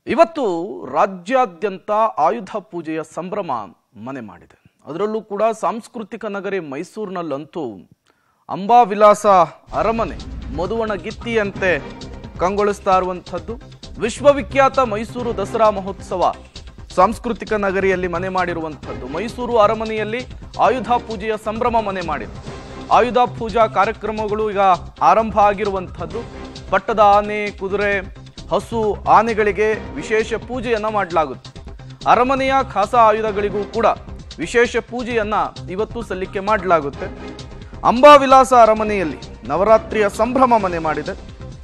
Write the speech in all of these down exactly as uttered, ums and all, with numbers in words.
ಇವತ್ತು ರಾಜ್ಯಾದ್ಯಂತ ಆಯುಧ ಪೂಜೆಯ ಸಂಭ್ರಮ ಮನೆ ಮಾಡಿದೆ. ಅದರಲ್ಲೂ ಕೂಡ ಸಾಂಸ್ಕೃತಿಕ ನಗರಿ ಮೈಸೂರಿನಲ್ಲಂತೂ ಅಂಬಾವಿಲಾಸ ಅರಮನೆ ಮಧುವಣ ಗಿತ್ತಿಯಂತೆ ಕಂಗೊಳಿಸ್ತಾ ಇರುವಂಥದ್ದು. ವಿಶ್ವವಿಖ್ಯಾತ ಮೈಸೂರು ದಸರಾ ಮಹೋತ್ಸವ ಸಾಂಸ್ಕೃತಿಕ ನಗರಿಯಲ್ಲಿ ಮನೆ ಮಾಡಿರುವಂಥದ್ದು. ಮೈಸೂರು ಅರಮನೆಯಲ್ಲಿ ಆಯುಧ ಪೂಜೆಯ ಸಂಭ್ರಮ ಮನೆ ಮಾಡಿದೆ. ಆಯುಧ ಪೂಜಾ ಕಾರ್ಯಕ್ರಮಗಳು ಈಗ ಆರಂಭ ಆಗಿರುವಂಥದ್ದು. ಪಟ್ಟದ ಆನೆ, ಕುದುರೆ, ಹಸು, ಆನೆಗಳಿಗೆ ವಿಶೇಷ ಪೂಜೆಯನ್ನ ಮಾಡಲಾಗುತ್ತೆ. ಅರಮನೆಯ ಖಾಸ ಆಯುಧಗಳಿಗೂ ಕೂಡ ವಿಶೇಷ ಪೂಜೆಯನ್ನ ಇವತ್ತು ಸಲ್ಲಿಕೆ ಮಾಡಲಾಗುತ್ತೆ. ಅಂಬಾವಿಲಾಸ ಅರಮನೆಯಲ್ಲಿ ನವರಾತ್ರಿಯ ಸಂಭ್ರಮ ಮನೆ ಮಾಡಿದೆ.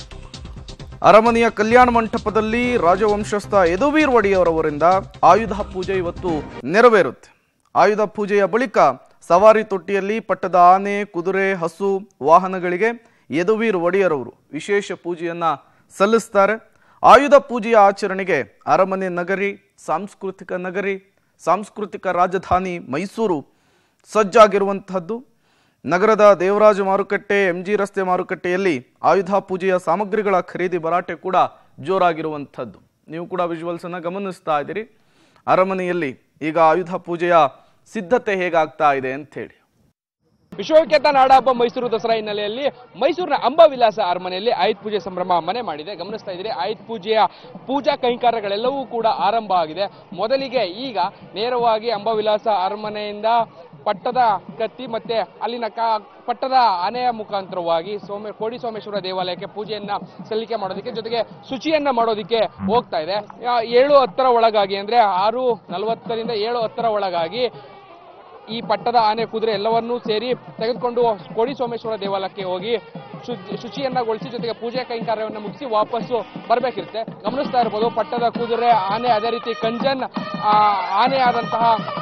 ಅರಮನೆಯ ಕಲ್ಯಾಣ ಮಂಟಪದಲ್ಲಿ ರಾಜವಂಶಸ್ಥ ಯದುವೀರ್ ಒಡೆಯರವರಿಂದ ಆಯುಧ ಪೂಜೆ ಇವತ್ತು ನೆರವೇರುತ್ತೆ. ಆಯುಧ ಪೂಜೆಯ ಬಳಿಕ ಸವಾರಿ ತೊಟ್ಟಿಯಲ್ಲಿ ಪಟ್ಟದ ಆನೆ, ಕುದುರೆ, ಹಸು, ವಾಹನಗಳಿಗೆ ಯದುವೀರ್ ಒಡೆಯರವರು ವಿಶೇಷ ಪೂಜೆಯನ್ನ ಸಲ್ಲಿಸ್ತಾರೆ. ಆಯುಧ ಪೂಜೆಯ ಆಚರಣೆಗೆ ಅರಮನೆ ನಗರಿ, ಸಾಂಸ್ಕೃತಿಕ ನಗರಿ, ಸಾಂಸ್ಕೃತಿಕ ರಾಜಧಾನಿ ಮೈಸೂರು ಸಜ್ಜಾಗಿರುವಂತಹದ್ದು. ನಗರದ ದೇವರಾಜ ಮಾರುಕಟ್ಟೆ, ಎಂ ಜಿ ರಸ್ತೆ ಮಾರುಕಟ್ಟೆಯಲ್ಲಿ ಆಯುಧ ಪೂಜೆಯ ಸಾಮಗ್ರಿಗಳ ಖರೀದಿ ಭರಾಟೆ ಕೂಡ ಜೋರಾಗಿರುವಂಥದ್ದು. ನೀವು ಕೂಡ ವಿಜುವಲ್ಸ್ ಅನ್ನ ಗಮನಿಸ್ತಾ ಇದ್ದೀರಿ. ಅರಮನೆಯಲ್ಲಿ ಈಗ ಆಯುಧ ಪೂಜೆಯ ಸಿದ್ಧತೆ ಹೇಗಾಗ್ತಾ ಇದೆ ಅಂತ ಹೇಳಿ. ವಿಶ್ವವಿಖ್ಯಾತ ನಾಡಹಬ್ಬ ಮೈಸೂರು ದಸರಾ ಹಿನ್ನೆಲೆಯಲ್ಲಿ ಮೈಸೂರಿನ ಅಂಬಾವಿಲಾಸ ಅರಮನೆಯಲ್ಲಿ ಆಯುಧ ಪೂಜೆ ಸಂಭ್ರಮ ಮನೆ ಮಾಡಿದೆ. ಗಮನಿಸ್ತಾ ಇದ್ದೀರಿ, ಆಯುಧ ಪೂಜೆಯ ಪೂಜಾ ಕೈಂಕರ್ಯಗಳೆಲ್ಲವೂ ಕೂಡ ಆರಂಭ ಆಗಿದೆ. ಮೊದಲಿಗೆ ಈಗ ನೇರವಾಗಿ ಅಂಬಾವಿಲಾಸ ಅರಮನೆಯಿಂದ ಪಟ್ಟದ ಕತ್ತಿ ಮತ್ತೆ ಅಲ್ಲಿನ ಕಾ ಪಟ್ಟದ ಆನೆಯ ಮುಖಾಂತರವಾಗಿ ಸೋಮೆ ಕೋಡಿ ಸೋಮೇಶ್ವರ ದೇವಾಲಯಕ್ಕೆ ಪೂಜೆಯನ್ನ ಸಲ್ಲಿಕೆ ಮಾಡೋದಕ್ಕೆ, ಜೊತೆಗೆ ಶುಚಿಯನ್ನ ಮಾಡೋದಕ್ಕೆ ಹೋಗ್ತಾ ಇದೆ. ಏಳು ಹತ್ತರ ಒಳಗಾಗಿ ಅಂದ್ರೆ ಆರು ನಲವತ್ತರಿಂದ ಏಳು ಹತ್ತರ ಒಳಗಾಗಿ ಈ ಪಟ್ಟದ ಆನೆ, ಕುದುರೆ ಎಲ್ಲವನ್ನೂ ಸೇರಿ ತೆಗೆದುಕೊಂಡು ಕೋಡಿ ಸೋಮೇಶ್ವರ ದೇವಾಲಯಕ್ಕೆ ಹೋಗಿ ಶುಚಿಯನ್ನಗೊಳಿಸಿ ಜೊತೆಗೆ ಪೂಜೆ ಕೈಂಕರ್ಯವನ್ನು ಮುಗಿಸಿ ವಾಪಸ್ಸು ಬರಬೇಕಿರುತ್ತೆ. ಗಮನಿಸ್ತಾ ಇರ್ಬೋದು, ಪಟ್ಟದ ಕುದುರೆ, ಆನೆ, ಅದೇ ರೀತಿ ಕಂಜನ್ ಆನೆ ಆದಂತಹ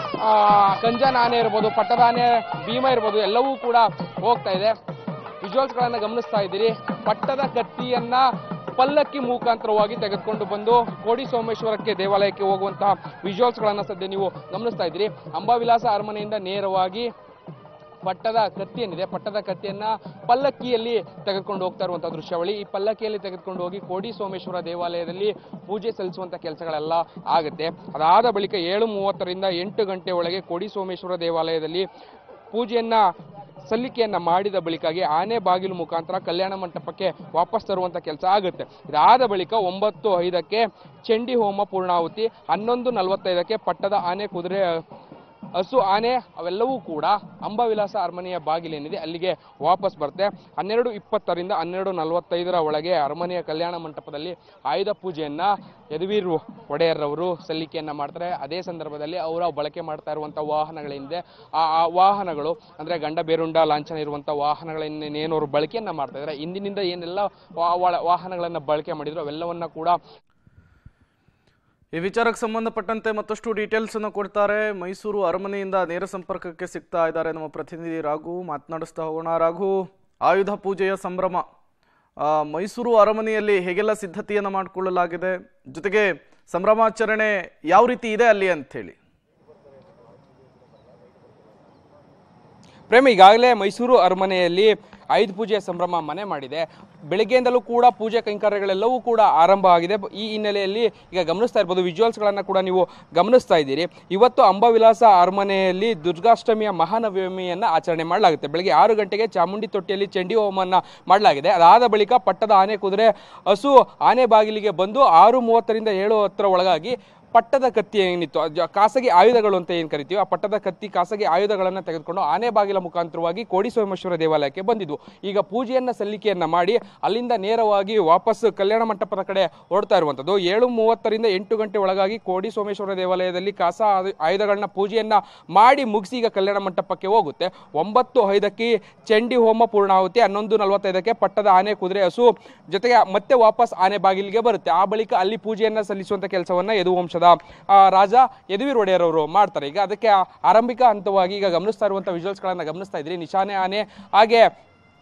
ಕಂಜನ್ ಆನೆ ಇರ್ಬೋದು, ಪಟ್ಟದ ಆನೆ, ಭೀಮ ಇರ್ಬೋದು, ಎಲ್ಲವೂ ಕೂಡ ಹೋಗ್ತಾ ಇದೆ. ವಿಜುವಲ್ಸ್ ಗಳನ್ನ ಗಮನಿಸ್ತಾ ಇದ್ದೀರಿ. ಪಟ್ಟದ ಕತ್ತಿಯನ್ನ ಪಲ್ಲಕ್ಕಿ ಮುಖಾಂತರವಾಗಿ ತೆಗೆದುಕೊಂಡು ಬಂದು ಕೋಡಿ ಸೋಮೇಶ್ವರಕ್ಕೆ ದೇವಾಲಯಕ್ಕೆ ಹೋಗುವಂತಹ ವಿಜುವಲ್ಸ್ ಗಳನ್ನ ಸದ್ಯ ನೀವು ಗಮನಿಸ್ತಾ ಇದ್ದೀರಿ. ಅಂಬಾವಿಲಾಸ ಅರಮನೆಯಿಂದ ನೇರವಾಗಿ ಪಟ್ಟದ ಕತ್ತಿ ಏನಿದೆ, ಪಟ್ಟದ ಕತ್ತಿಯನ್ನ ಪಲ್ಲಕ್ಕಿಯಲ್ಲಿ ತೆಗೆದುಕೊಂಡು ಹೋಗ್ತಾ ಇರುವಂತಹ ದೃಶ್ಯಾವಳಿ. ಈ ಪಲ್ಲಕ್ಕಿಯಲ್ಲಿ ತೆಗೆದುಕೊಂಡು ಹೋಗಿ ಕೋಡಿ ಸೋಮೇಶ್ವರ ದೇವಾಲಯದಲ್ಲಿ ಪೂಜೆ ಸಲ್ಲಿಸುವಂತ ಕೆಲಸಗಳೆಲ್ಲ ಆಗುತ್ತೆ. ಅದಾದ ಬಳಿಕ ಏಳು ಮೂವತ್ತರಿಂದ ಎಂಟು ಗಂಟೆ ಒಳಗೆ ಕೋಡಿ ಸೋಮೇಶ್ವರ ದೇವಾಲಯದಲ್ಲಿ ಪೂಜೆಯನ್ನ ಸಲ್ಲಿಕೆಯನ್ನ ಮಾಡಿದ ಬಳಿಕಾಗಿ ಆನೆ ಬಾಗಿಲು ಮುಖಾಂತರ ಕಲ್ಯಾಣ ಮಂಟಪಕ್ಕೆ ವಾಪಸ್ ತರುವಂತ ಕೆಲಸ ಆಗುತ್ತೆ. ಇದಾದ ಬಳಿಕ ಒಂಬತ್ತು ಐದಕ್ಕೆ ಚಂಡಿ ಹೋಮ ಪೂರ್ಣಾಹುತಿ, ಹನ್ನೊಂದು ನಲವತ್ತೈದಕ್ಕೆ ಪಟ್ಟದ ಆನೆ, ಕುದುರೆ, ಹಸು, ಆನೆ ಅವೆಲ್ಲವೂ ಕೂಡ ಅಂಬಾವಿಲಾಸ ಅರಮನೆಯ ಬಾಗಿಲೇನಿದೆ ಅಲ್ಲಿಗೆ ವಾಪಸ್ ಬರುತ್ತೆ. ಹನ್ನೆರಡು ಇಪ್ಪತ್ತರಿಂದ ಹನ್ನೆರಡು ನಲವತ್ತೈದರ ಒಳಗೆ ಅರಮನೆಯ ಕಲ್ಯಾಣ ಮಂಟಪದಲ್ಲಿ ಆಯುಧ ಪೂಜೆಯನ್ನ ಯದುವೀರ್ ಒಡೆಯರ್ರವರು ಸಲ್ಲಿಕೆಯನ್ನ ಮಾಡ್ತಾರೆ. ಅದೇ ಸಂದರ್ಭದಲ್ಲಿ ಅವರ ಬಳಕೆ ಮಾಡ್ತಾ ಇರುವಂತಹ ವಾಹನಗಳೇನಿದೆ ಆ ವಾಹನಗಳು ಅಂದ್ರೆ ಗಂಡ ಬೇರುಂಡ ಲಾಂಛನ ಇರುವಂತಹ ವಾಹನಗಳನ್ನೇನು ಅವರು ಬಳಕೆಯನ್ನ ಮಾಡ್ತಾ ಇದ್ದಾರೆ, ಇಂದಿನಿಂದ ಏನೆಲ್ಲ ವಾಹನಗಳನ್ನ ಬಳಕೆ ಮಾಡಿದ್ರು ಅವೆಲ್ಲವನ್ನ ಕೂಡ ಈ ವಿಚಾರಕ್ಕೆ ಸಂಬಂಧಪಟ್ಟಂತೆ ಮತ್ತಷ್ಟು ಡೀಟೇಲ್ಸ್ ಅನ್ನು ಕೊಡ್ತಾರೆ. ಮೈಸೂರು ಅರಮನೆಯಿಂದ ನೇರ ಸಂಪರ್ಕಕ್ಕೆ ಸಿಗ್ತಾ ಇದ್ದಾರೆ ನಮ್ಮ ಪ್ರತಿನಿಧಿ ರಾಘು. ಮಾತನಾಡಿಸ್ತಾ ಹೋಗೋಣ. ರಾಘು, ಆಯುಧ ಪೂಜೆಯ ಸಂಭ್ರಮ ಮೈಸೂರು ಅರಮನೆಯಲ್ಲಿ ಹೇಗೆಲ್ಲ ಸಿದ್ಧತೆಯನ್ನು ಮಾಡಿಕೊಳ್ಳಲಾಗಿದೆ, ಜೊತೆಗೆ ಸಂಭ್ರಮಾಚರಣೆ ಯಾವ ರೀತಿ ಇದೆ ಅಲ್ಲಿ ಅಂತ ಹೇಳಿ. ಪ್ರೇಮ, ಈಗಾಗಲೇ ಮೈಸೂರು ಅರಮನೆಯಲ್ಲಿ ಆಯುಧ ಪೂಜೆಯ ಸಂಭ್ರಮ ಮನೆ ಮಾಡಿದೆ. ಬೆಳಗ್ಗೆಯಿಂದಲೂ ಕೂಡ ಪೂಜೆ ಕೈಂಕರ್ಯಗಳೆಲ್ಲವೂ ಕೂಡ ಆರಂಭ ಆಗಿದೆ. ಈ ಹಿನ್ನೆಲೆಯಲ್ಲಿ ಈಗ ಗಮನಿಸ್ತಾ ಇರ್ಬೋದು, ವಿಜುವಲ್ಸ್ ಗಳನ್ನ ಕೂಡ ನೀವು ಗಮನಿಸ್ತಾ ಇದ್ದೀರಿ. ಇವತ್ತು ಅಂಬಾವಿಲಾಸ ಅರಮನೆಯಲ್ಲಿ ದುರ್ಗಾಷ್ಟಮಿಯ ಮಹಾನವಮಿಯನ್ನ ಆಚರಣೆ ಮಾಡಲಾಗುತ್ತೆ. ಬೆಳಗ್ಗೆ ಆರು ಗಂಟೆಗೆ ಚಾಮುಂಡಿ ತೊಟ್ಟಿಯಲ್ಲಿ ಚಂಡಿ ಹೋಮನ್ನ ಮಾಡಲಾಗಿದೆ. ಅದಾದ ಬಳಿಕ ಪಟ್ಟದ ಆನೆ, ಕುದುರೆ, ಹಸು ಆನೆ ಬಾಗಿಲಿಗೆ ಬಂದು ಆರು ಮೂವತ್ತರಿಂದ ಏಳು ಹತ್ತರ ಒಳಗಾಗಿ ಪಟ್ಟದ ಕತ್ತಿ ಏನಿತ್ತು, ಖಾಸಗಿ ಆಯುಧಗಳು ಅಂತ ಏನು ಕರಿತೀವಿ, ಆ ಪಟ್ಟದ ಕತ್ತಿ ಖಾಸಗಿ ಆಯುಧಗಳನ್ನು ತೆಗೆದುಕೊಂಡು ಆನೆ ಬಾಗಿಲ ಮುಖಾಂತರವಾಗಿ ಕೋಡಿ ಸೋಮೇಶ್ವರ ದೇವಾಲಯಕ್ಕೆ ಬಂದಿದ್ವು. ಈಗ ಪೂಜೆಯನ್ನ ಸಲ್ಲಿಕೆಯನ್ನ ಮಾಡಿ ಅಲ್ಲಿಂದ ನೇರವಾಗಿ ವಾಪಸ್ ಕಲ್ಯಾಣ ಮಂಟಪದ ಕಡೆ ಹೊರಡ್ತಾ ಇರುವಂಥದ್ದು. ಏಳು ಮೂವತ್ತರಿಂದ ಎಂಟು ಗಂಟೆ ಒಳಗಾಗಿ ಕೋಡಿ ಸೋಮೇಶ್ವರ ದೇವಾಲಯದಲ್ಲಿ ಖಾಸ ಆಯುಧಗಳನ್ನ ಪೂಜೆಯನ್ನ ಮಾಡಿ ಮುಗಿಸಿ ಈಗ ಕಲ್ಯಾಣ ಮಂಟಪಕ್ಕೆ ಹೋಗುತ್ತೆ. ಒಂಬತ್ತು ಐದಕ್ಕೆ ಚಂಡಿ ಹೋಮ ಪೂರ್ಣಾಹುತಿ, ಹನ್ನೊಂದು ನಲವತ್ತೈದಕ್ಕೆ ಪಟ್ಟದ ಆನೆ, ಕುದುರೆ, ಹಸು ಜೊತೆಗೆ ಮತ್ತೆ ವಾಪಸ್ ಆನೆ ಬಾಗಿಲಿಗೆ ಬರುತ್ತೆ. ಆ ಬಳಿಕ ಅಲ್ಲಿ ಪೂಜೆಯನ್ನ ಸಲ್ಲಿಸುವಂತ ಕೆಲಸವನ್ನ ಯದುವಂಶದ ರಾಜ ಯದುವೀರ್ ಒಡೆಯರವರು ಮಾಡ್ತಾರೆ. ಈಗ ಅದಕ್ಕೆ ಆರಂಭಿಕ ಹಂತವಾಗಿ ಈಗ ಗಮನಿಸ್ತಾ ಇರುವಂತಹ ವಿಜುವಲ್ಸ್ ಗಳನ್ನ ಗಮನಿಸ್ತಾ ಇದ್ರಿ. ನಿಶಾನೆ ಆನೆ, ಹಾಗೆ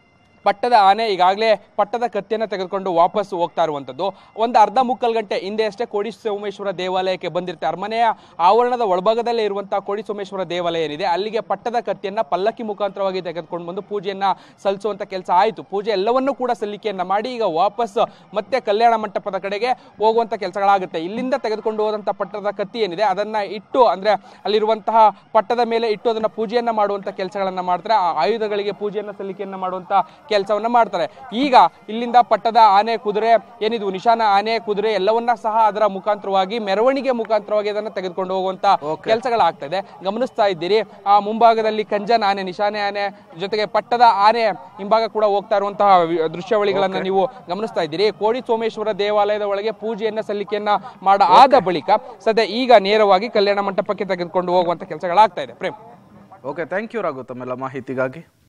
ಪಟ್ಟದ ಆನೆ ಈಗಾಗಲೇ ಪಟ್ಟದ ಕತ್ತಿಯನ್ನು ತೆಗೆದುಕೊಂಡು ವಾಪಸ್ ಹೋಗ್ತಾ ಇರುವಂತದ್ದು. ಒಂದು ಅರ್ಧ ಮುಕ್ಕಾಲು ಗಂಟೆ ಹಿಂದೆ ಅಷ್ಟೇ ಕೋಡಿ ಸೋಮೇಶ್ವರ ದೇವಾಲಯಕ್ಕೆ ಬಂದಿರುತ್ತೆ. ಅರಮನೆಯ ಆವರಣದ ಒಳಭಾಗದಲ್ಲೇ ಇರುವಂತಹ ಕೋಡಿ ಸೋಮೇಶ್ವರ ದೇವಾಲಯ ಏನಿದೆ ಅಲ್ಲಿಗೆ ಪಟ್ಟದ ಕತ್ತಿಯನ್ನ ಪಲ್ಲಕ್ಕಿ ಮುಖಾಂತರವಾಗಿ ತೆಗೆದುಕೊಂಡು ಬಂದು ಪೂಜೆಯನ್ನ ಸಲ್ಲಿಸುವಂತ ಕೆಲಸ ಆಯಿತು. ಪೂಜೆ ಎಲ್ಲವನ್ನೂ ಕೂಡ ಸಲ್ಲಿಕೆಯನ್ನ ಮಾಡಿ ಈಗ ವಾಪಸ್ ಮತ್ತೆ ಕಲ್ಯಾಣ ಮಂಟಪದ ಕಡೆಗೆ ಹೋಗುವಂತ ಕೆಲಸಗಳಾಗುತ್ತೆ. ಇಲ್ಲಿಂದ ತೆಗೆದುಕೊಂಡು ಹೋದಂತಹ ಪಟ್ಟದ ಕತ್ತಿ ಏನಿದೆ ಅದನ್ನ ಇಟ್ಟು ಅಂದ್ರೆ ಅಲ್ಲಿರುವಂತಹ ಪಟ್ಟದ ಮೇಲೆ ಇಟ್ಟು ಅದನ್ನ ಪೂಜೆಯನ್ನ ಮಾಡುವಂತ ಕೆಲಸಗಳನ್ನ ಮಾಡ್ತಾರೆ. ಆ ಆಯುಧಗಳಿಗೆ ಪೂಜೆಯನ್ನ ಸಲ್ಲಿಕೆಯನ್ನ ಮಾಡುವಂತ ಕೆಲಸವನ್ನ ಮಾಡ್ತಾರೆ. ಈಗ ಇಲ್ಲಿಂದ ಪಟ್ಟದ ಆನೆ ಕುದುರೆ ಏನಿದು ನಿಶಾನ ಆನೆ ಕುದುರೆ ಎಲ್ಲವನ್ನ ಸಹ ಅದರ ಮುಖಾಂತರವಾಗಿ ಮೆರವಣಿಗೆ ಮುಖಾಂತರವಾಗಿ ಅದನ್ನ ತೆಗೆದುಕೊಂಡು ಹೋಗುವಂತ ಕೆಲಸಗಳಾಗ್ತಾ ಇದೆ. ಗಮನಿಸ್ತಾ ಇದ್ದೀರಿ ಆ ಮುಂಭಾಗದಲ್ಲಿ ಕಂಜನ್ ಆನೆ ನಿಶಾನೆ ಆನೆ ಜೊತೆಗೆ ಪಟ್ಟದ ಆನೆ ಹಿಂಭಾಗ ಕೂಡ ಹೋಗ್ತಾ ಇರುವಂತಹ ದೃಶ್ಯಾವಳಿಗಳನ್ನ ನೀವು ಗಮನಿಸ್ತಾ ಇದ್ದೀರಿ. ಕೋಡಿ ಸೋಮೇಶ್ವರ ದೇವಾಲಯದ ಒಳಗೆ ಪೂಜೆಯನ್ನ ಸಲ್ಲಿಕೆಯನ್ನ ಮಾಡ ಆದ ಬಳಿಕ ಸದ್ಯ ಈಗ ನೇರವಾಗಿ ಕಲ್ಯಾಣ ಮಂಟಪಕ್ಕೆ ತೆಗೆದುಕೊಂಡು ಹೋಗುವಂತ ಕೆಲಸಗಳಾಗ್ತಾ ಇದೆ. Prem, okay, thank you Raghu ತಮ್ಮೆಲ್ಲ ಮಾಹಿತಿಗಾಗಿ.